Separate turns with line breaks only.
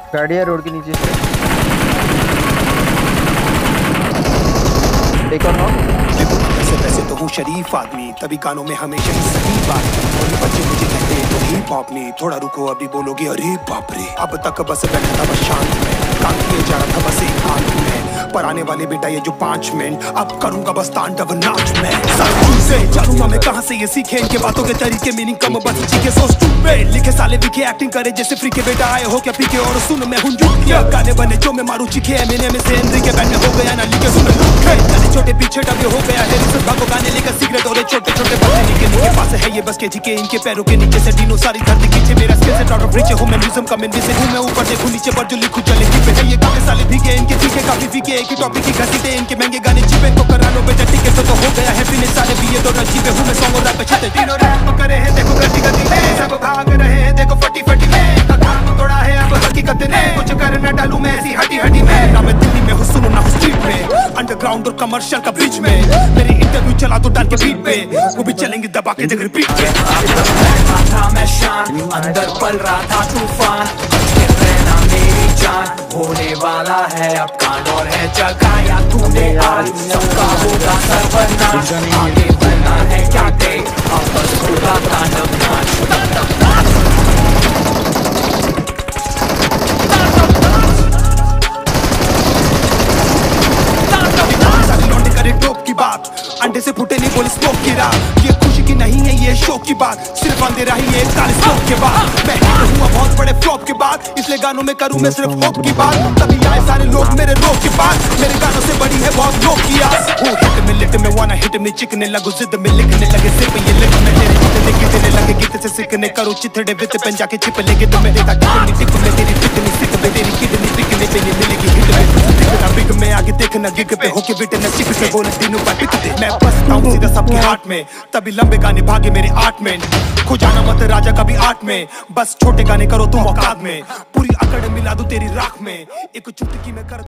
गाड़ी है रोड के नीचे से। एक और
वैसे तो हूँ शरीफ आदमी, तभी कानों में हमेशा ही सही बात। और बच्चे मुझे कहते हैं तो हिप हॉप नहीं, थोड़ा रुको अभी बोलोगे अरे बाप रे। अब तक बस बैठा था बस शांत में, काम किए जा रहा था बस एक हाथ में। पर आने वाले बेटा ये जो 5 मिनट, अब करूंगा बस तांडव नाच में। से जानूंगा मैं कहाँ से ये सीखे, इनके बातों के तरीके मीनिंग कम बस चीखे। सो स्टूपिड लिखे साले विखे, एक्टिंग करे जैसे फ्री के बेटा आए हो क्या पीके। और सुन मैं हूँ जुटिया, गाने बने जो मैं मारू चीखे। मैंने में से एनरी के बैंड में हो गया ना लिखे। सुन लुखे छोटे पीछे डबे हो गया है रिसर्च भागो गाने लेकर सिगरेट। और छोटे छोटे बच्चे निके पास है ये बस के जीके। इनके पैरों के नीचे से डीनो सारी धरती खींचे। मेरा स्किल से आउट ऑफ रीच हूँ मैं, म्यूजियम का मैं से हूँ मैं। ऊपर देखूं नीचे पर जो लिखूं चले पे है ये काफी साले भीगे। इनके फीके काफी फीके, एक ही टॉपिक की घसीटे। इनके महंगे गाने चिपे तो करा लो बेटा टिके तो हो गया है फिनिश। साले भी ये तो रचीबे हूँ मैं, सॉन्ग और रैप छते। तीनों रैप करे हैं देखो गति गति में, सब भाग रहे हैं देखो फटी फटी में। काम तोड़ा है अब हकीकत ने, कुछ कर न डालूं मैं ऐसी हटी हटी में। ना मैं दिल्ली में हूँ सुनो ना हूँ स्ट्रीट में, अंडरग्राउंड और कमर्शियल का बीच में। मेरी इंटरव्यू चला तो डाल के बीट पे, वो भी चलेंगे दबा के जगह रिपीट पे।
था मैं शान, अंदर पल रहा था तूफान। रहना मेरी जान, होने वाला है अब कांड। और है जगाया तूने आज, सबका होगा सर्वनाश। आगे बढ़ना है क्या देख, अब बस होगा तांडव नाच।
अंडे से फूटे नहीं बोले स्मोक की रात। ये खुशी की नहीं है ये शौक की बात, सिर्फ अंधे रही है 41 स्मोक के बाद। मैं हुआ बहुत बड़े फ्लॉप के बाद, इसलिए गानों में करूं मैं सिर्फ होप की बात। तभी आए सारे लोग मेरे रोक के बाद, मेरे गानों से बड़ी है बहुत लोग की आस। हिट में लिट में वाना हिट में चिकने लगो, जिद में लिखने लगे सिर्फ ये लिट में तेरे जितने गिरने लगे गीत से सीखने। करो चिथड़े वित पेन जाके छिप लेके तुम्हें देखा कितनी टिक में तेरी पिकनी सिक में तेरी किडनी पिकने पे नहीं मिलेगी हिट में। दिखना बिग में आगे देखना गिग पे होके विटनेस चिक पे बोले तीनों पर पिक दे। मैं बसता हूँ सीधा सबके हाथ में, तभी लंबे गाने भागे मेरे 8 मिनट। खो जाना मत राजा कभी 8 में, बस छोटे गाने करो तुम औकात में। पूरी अकड़ मिला दूं तेरी राख में, एक चुटकी में कर